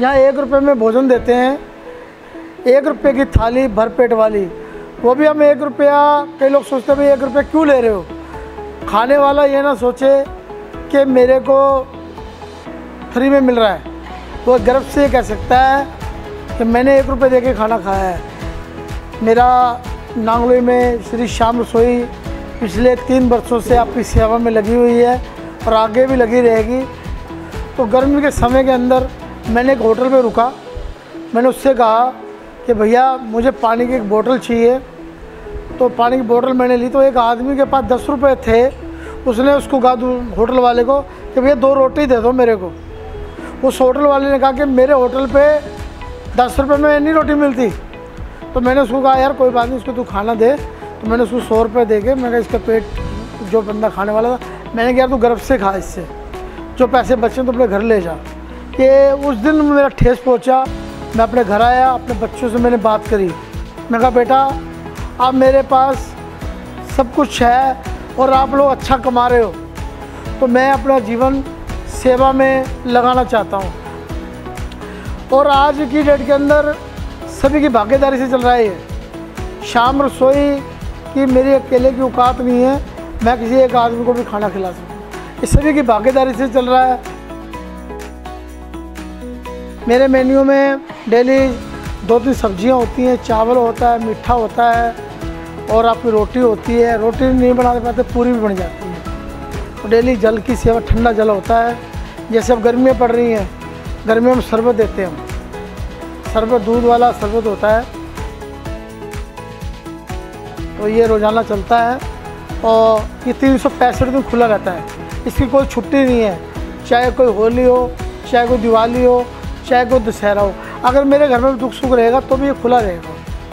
यहाँ 1 रुपये में भोजन देते हैं, 1 रुपये की थाली भरपेट वाली, वो भी हम 1 रुपया। कई लोग सोचते हैं भाई 1 रुपया क्यों ले रहे हो। खाने वाला ये ना सोचे कि मेरे को फ्री में मिल रहा है, वो गर्व से कह सकता है कि मैंने 1 रुपये दे के खाना खाया है। मेरा नांगलोई में श्री श्याम रसोई पिछले 3 वर्षों से आपकी सेवा में लगी हुई है और आगे भी लगी रहेगी। तो गर्मी के समय के अंदर मैंने एक होटल पे रुका, मैंने उससे कहा कि भैया मुझे पानी की एक बोतल चाहिए। तो पानी की बोतल मैंने ली, तो एक आदमी के पास 10 रुपये थे। उसने उसको कहा होटल वाले को कि भैया 2 रोटी दे दो मेरे को। उस होटल वाले ने कहा कि मेरे होटल पे 10 रुपये में नहीं रोटी मिलती। तो मैंने उसको कहा यार कोई बात नहीं, उसको तू खाना दे। तो मैंने उसको 100 रुपये दे के, मैंने इसका पेट, जो बंदा खाने वाला था, मैंने कहा यार तू गर्व से खा, इससे जो पैसे बचे तो अपने घर ले जा। कि उस दिन मेरा ठेस पहुंचा। मैं अपने घर आया, अपने बच्चों से मैंने बात करी। मैं कहा बेटा अब मेरे पास सब कुछ है और आप लोग अच्छा कमा रहे हो, तो मैं अपना जीवन सेवा में लगाना चाहता हूँ। और आज की डेट के अंदर सभी की भागीदारी से चल रहा है ये। श्याम रसोई की मेरी अकेले की औकात नहीं है, मैं किसी एक आदमी को भी खाना खिला सकूँ। ये सभी की भागीदारी से चल रहा है। मेरे मेन्यू में डेली 2-3 सब्जियां होती हैं, चावल होता है, मीठा होता है और आपकी रोटी होती है। रोटी नहीं बना पाते, पूरी भी बन जाती है। तो डेली जल की सेवा, ठंडा जल होता है। जैसे अब गर्मियाँ पड़ रही हैं, गर्मियों में शरबत देते हैं हम, शरबत दूध वाला शरबत होता है। तो ये रोज़ाना चलता है और ये 365 दिन खुला रहता है, इसकी कोई छुट्टी नहीं है। चाहे कोई होली हो, चाहे कोई दिवाली हो, चाहे कोई दशहरा हो, अगर मेरे घर में दुख सुख रहेगा तो भी ये खुला रहेगा।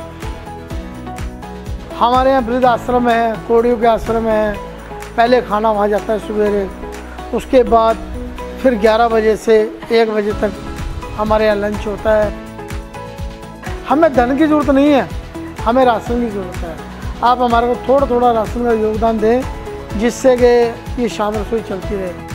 हमारे यहाँ वृद्ध आश्रम है, कोड़ियों के आश्रम है। पहले खाना वहाँ जाता है सवेरे, उसके बाद फिर 11 बजे से 1 बजे तक हमारे यहाँ लंच होता है। हमें धन की ज़रूरत नहीं है, हमें राशन की ज़रूरत है। आप हमारे को थोड़ा थोड़ा राशन का योगदान दें, जिससे कि ये श्याम रसोई चलती रहे।